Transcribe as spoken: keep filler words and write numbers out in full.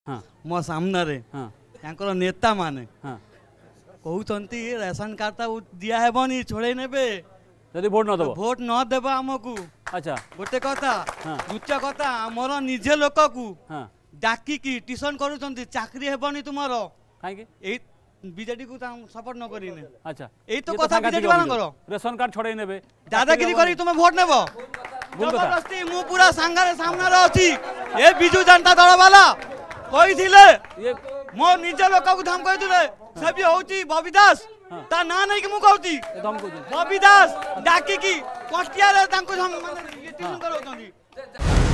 मो सामने तांकर नेता माने कहउतंती रेशन कार्ड ता दिया हेबनी छोड़े नेबे जदि वोट न दबो वोट न देबा हमकू। अच्छा गोटे कथा द्वितीय कथा हमर निजे लोक को डाकी की ट्यूशन करूचंती चाकरी हेबनी तुमरो काहे के ए बीजेडी को सपोर्ट न करिने। अच्छा एई तो ये कथा बीजेडी वाला करो रेशन कार्ड छोड़े नेबे दादागिरी करी तुम वोट नेबो जबरदस्ती मु पूरा संगारे सामने रे अछि ए बिजू जनता दल वाला कहिथिले ये मो निजे लोक को धाम कहिथिले से भी होची बबी दास ता ना नहीं कि मु कहउती एकदम कहू बबी दास डाकी की कष्टिया रे तांको हम माने ये ट्यूशन करोचंती।